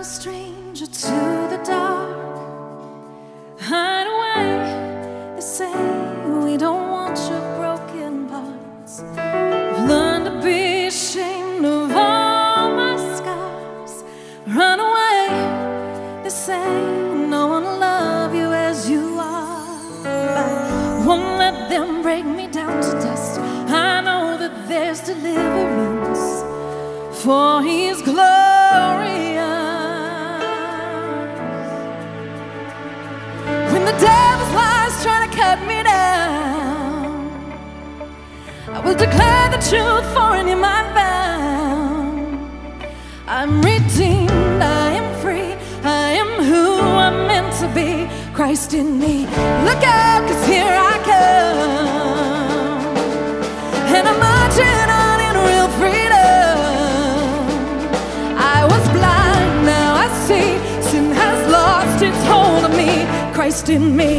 stranger to the dark. Hide away, they say we don't want your broken parts. I've learned to be ashamed of all my scars. Run away, they say no one will love you as you are. But won't let them break me down to dust. I know that there's deliverance, for He's glorious. When the devil's lies try to cut me down, I will declare the truth, for in Him I'm found. I'm redeemed, I am free, I am who I'm meant to be, Christ in me. Look out, 'cause here I come, and I'm marching on in real freedom. I was blind, now I see, sin has lost its hold of me, Christ in me.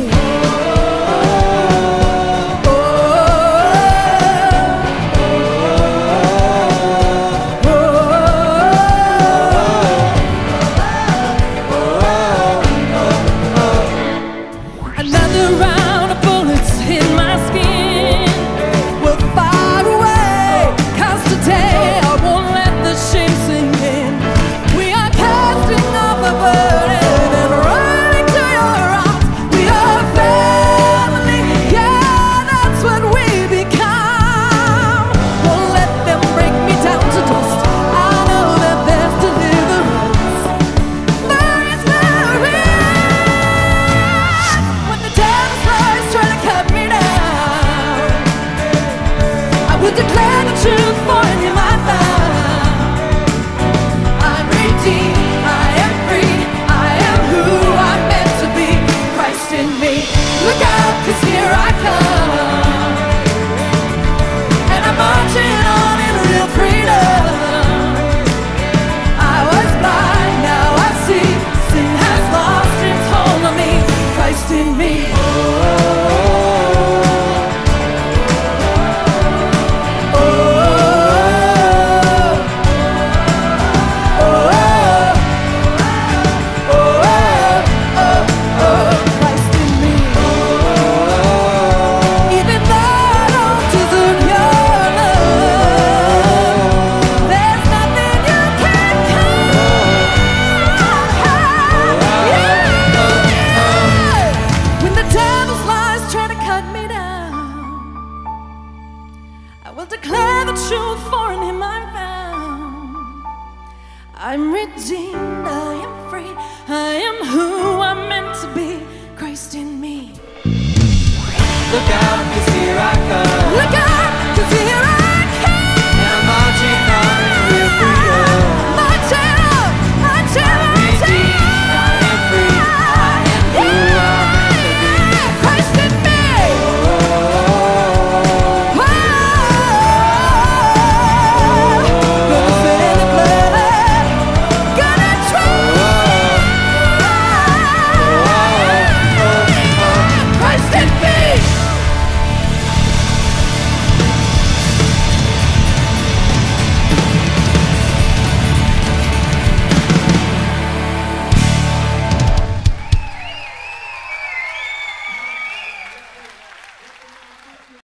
Another round of bullets hit my skin will fire away, 'cause today I won't let the shame sink in. We are casting off a burden and running to your arms. We are family, yeah, that's what we become. Won't let them break me down to dust. I know that there's deliverance, there is glory. When the devil's lies try to cut me down, I will declare the truth, for in Him I found. I'm redeemed, I am free, I am who I'm meant to be, Christ in me. Look out, 'cause here I come, and I'm marching on in real freedom. I was blind, now I see, sin has lost its hold on me, Christ in me. I will declare the truth, for in Him I'm found. I'm redeemed, I am free, I am who I'm meant to be, Christ in me. Look out.